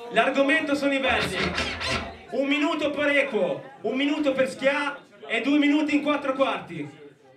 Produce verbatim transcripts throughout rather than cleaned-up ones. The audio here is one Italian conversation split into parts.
L'argomento sono i versi. Un minuto per equo, un minuto per Schia e due minuti in quattro quarti.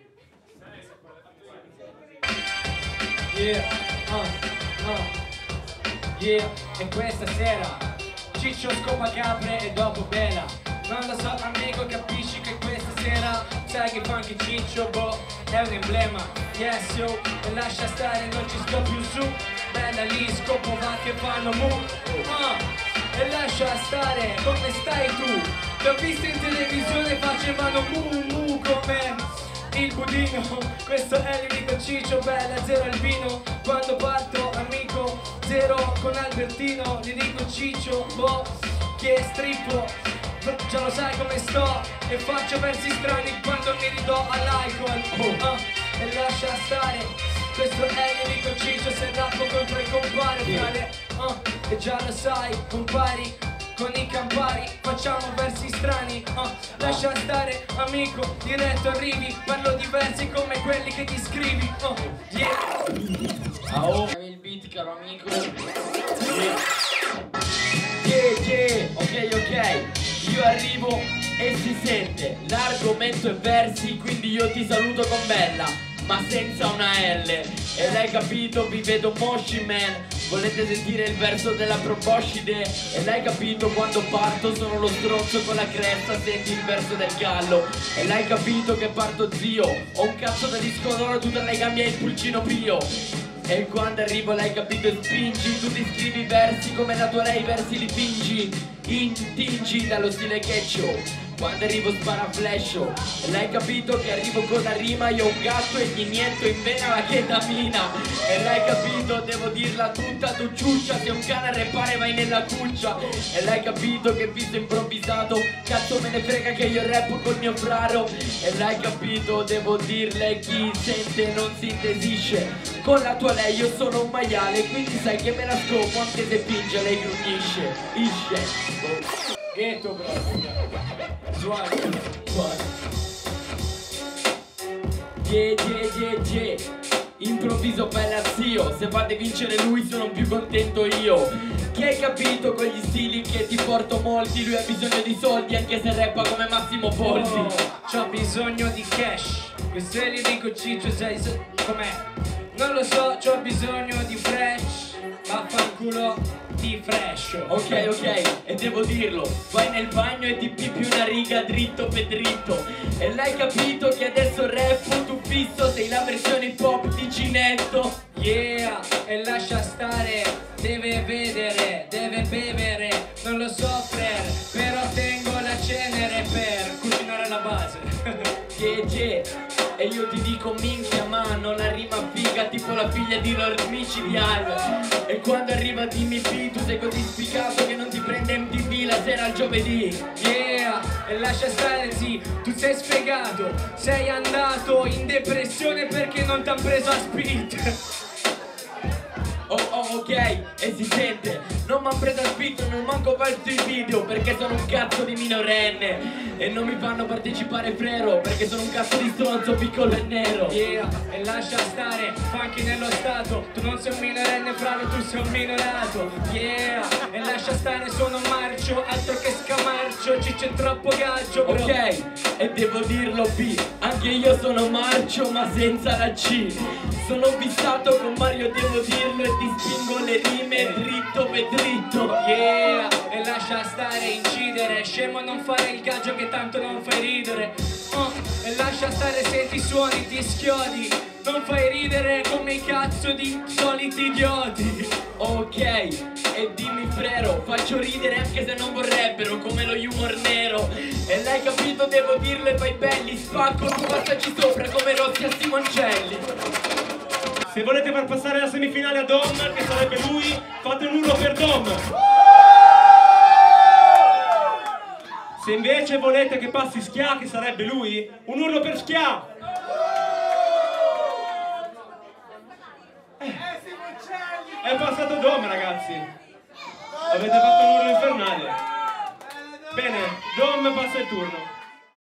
Yeah, uh, uh, yeah, e questa sera Ciccio scopa capre e dopo bella. Non lo so amico, capisci che questa sera sai che funky Ciccio, boh, è un emblema. Yes yo, e lascia stare, non ci sto più su. Bella lì, scopo va che fanno mu. uh, E lascia stare, come stai tu? Ti ho visto in televisione, facevano mu mu come il budino. Questo è l'unico Ciccio, bella, zero al vino. Quando parto amico, zero con Albertino. Gli dico Ciccio, boh, che strippo, già lo sai come sto. E faccio versi strani quando mi ridò all'alcol. uh, E lascia stare, questo è l'unico Ciccio. Se rappo contro il compare frate, uh, e già lo sai, compari con i campari, facciamo versi strani. uh, Lascia stare amico, diretto arrivi. Parlo di versi come quelli che ti scrivi. uh, Yeah. Oh, il beat caro amico. Yeah. Yeah, yeah. Ok, ok. Io arrivo e si sente. L'argomento è versi, quindi io ti saluto con bella, ma senza una L. E l'hai capito, vi vedo moshi man. Volete sentire il verso della proboscide? E l'hai capito, quando parto sono lo stronzo con la cresta. Senti il verso del gallo. E l'hai capito che parto zio. Ho un cazzo da disco d'oro, tu te l'hai cambiato il pulcino pio. E quando arrivo l'hai capito e spingi. Tu ti scrivi versi come la tua lei, versi li fingi. Intingi dallo stile Ketchup. Quando arrivo spara flasho. E l'hai capito che arrivo con la rima. Io ho un gatto e gli niento in vena la chetamina. E l'hai capito, devo dirla tutta, tu ciuccia. Se un cane a repare vai nella cuccia. E l'hai capito che visto improvvisato, cazzo me ne frega che io rappo col mio fraro. E l'hai capito, devo dirle, chi sente non sintetisce. Con la tua lei io sono un maiale, quindi sai che me la scopo anche se finge, lei grugnisce. Isce. Ghetto bro, suave, suave. Yeah, yeah, yeah, yeah. Improvviso bella zio. Se fate vincere lui sono più contento io. Che hai capito con gli stili che ti porto molti. Lui ha bisogno di soldi anche se rappa come Massimo Poldi. Oh, c'ho bisogno di cash. Questo è l'unico Ciccio, sai so com'è? Non lo so, c'ho bisogno di fresh. Vaffanculo di fresh. Ok, ok, e devo dirlo, vai nel bagno e ti pipi una riga dritto per dritto. E l'hai capito che adesso rappo tu fisso, sei la versione hip hop di Ginetto. Yeah, e lascia stare, deve vedere, deve bevere. Non lo so frer, però tengo la cenere per cucinare la base. Yeah, yeah. E io ti dico minchia mano, la rima figa tipo la figlia di Lord Micidial. E quando arriva dimmi P, tu sei così sfigato che non ti prende M T V la sera al giovedì. Yeah, e lascia stare sì, tu sei sfregato. Sei andato in depressione perché non t'han preso a speed. Oh oh ok, e si sente. Non m'han preso a spitto, non manco fatto il video perché sono un cazzo di minorenne. E non mi fanno partecipare frero perché sono un cazzo di stronzo piccolo e nero. Yeah, e lascia stare, funky nello stato. Tu non sei un minorenne frate, tu sei un minorato. Yeah, e lascia stare, sono marcio, altro che scamarcio. Ciccio è troppo gaggio bro. Ok, e devo dirlo B, anche io sono marcio ma senza la C. Sono fissato con Mario, devo dirlo, e ti spingo le rime dritto per dritto. Yeah, e lascia stare, incidere. Scemo non fare il gaggio che tanto non fai ridere. Oh, e lascia stare se ti suoni, ti schiodi. Non fai ridere come i cazzo di soliti idioti. Ok, e dimmi frero, faccio ridere anche se non vorrebbero, come lo humor nero. E l'hai capito, devo dirlo e fai belli. Spacco, tu passaci sopra come Rossi a Simoncelli. Se volete far passare la semifinale a Dom, che sarebbe lui, fate un urlo per Dom. Se invece volete che passi Schia, che sarebbe lui, un urlo per Schia. Eh, è passato Dom, ragazzi. Avete fatto un urlo infernale. Bene, Dom passa il turno.